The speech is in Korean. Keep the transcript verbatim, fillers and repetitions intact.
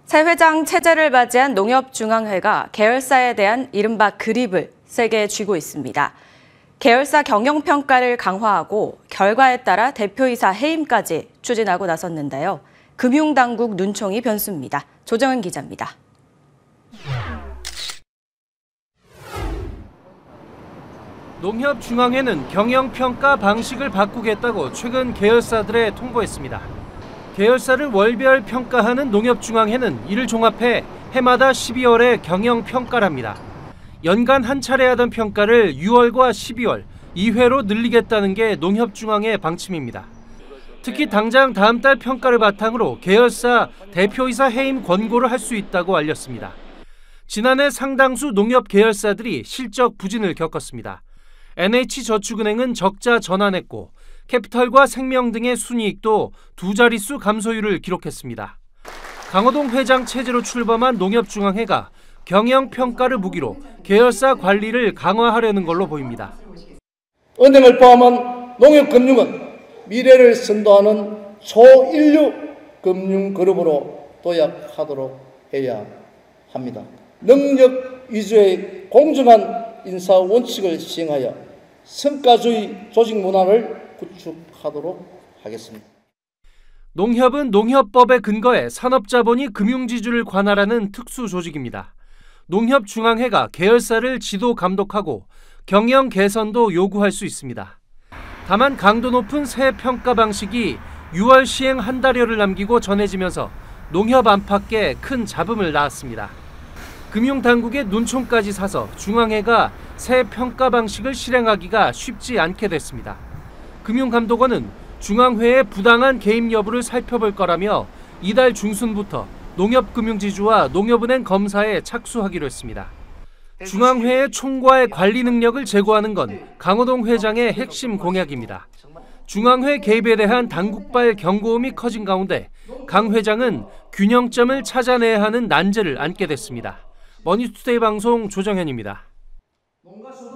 새 회장 체제를 맞이한 농협중앙회가 계열사에 대한 이른바 그립을 세게 쥐고 있습니다. 계열사 경영평가를 강화하고 결과에 따라 대표이사 해임까지 추진하고 나섰는데요. 금융당국 눈총이 변수입니다. 조정은 기자입니다. 농협중앙회는 경영평가 방식을 바꾸겠다고 최근 계열사들에 통보했습니다. 계열사를 월별 평가하는 농협중앙회는 이를 종합해 해마다 십이월에 경영평가를 합니다. 연간 한 차례 하던 평가를 유월과 십이월 이 회로 늘리겠다는 게 농협중앙회 방침입니다. 특히 당장 다음 달 평가를 바탕으로 계열사 대표이사 해임 권고를 할 수 있다고 알렸습니다. 지난해 상당수 농협 계열사들이 실적 부진을 겪었습니다. 엔에이치저축은행은 적자 전환했고 캐피털과 생명 등의 순이익도 두 자릿수 감소율을 기록했습니다. 강호동 회장 체제로 출범한 농협중앙회가 경영평가를 무기로 계열사 관리를 강화하려는 걸로 보입니다. 은행을 포함한 농협금융은 미래를 선도하는 초인류 금융그룹으로 도약하도록 해야 합니다. 능력 위주의 공정한 인사 원칙을 시행하여 성과주의 조직 문화를 구축하도록 하겠습니다. 농협은 농협법에 근거해 산업자본이 금융지주를 관할하는 특수조직입니다. 농협중앙회가 계열사를 지도 감독하고 경영 개선도 요구할 수 있습니다. 다만 강도 높은 새 평가 방식이 유월 시행 한 달여를 남기고 전해지면서 농협 안팎에 큰 잡음을 낳았습니다. 금융당국의 눈총까지 사서 중앙회가 새 평가 방식을 실행하기가 쉽지 않게 됐습니다. 금융감독원은 중앙회의 부당한 개입 여부를 살펴볼 거라며 이달 중순부터 농협금융지주와 농협은행 검사에 착수하기로 했습니다. 중앙회의 총괄 관리 능력을 제고하는 건 강호동 회장의 핵심 공약입니다. 중앙회 개입에 대한 당국발 경고음이 커진 가운데 강 회장은 균형점을 찾아내야 하는 난제를 안게 됐습니다. 머니투데이 방송 조정현입니다.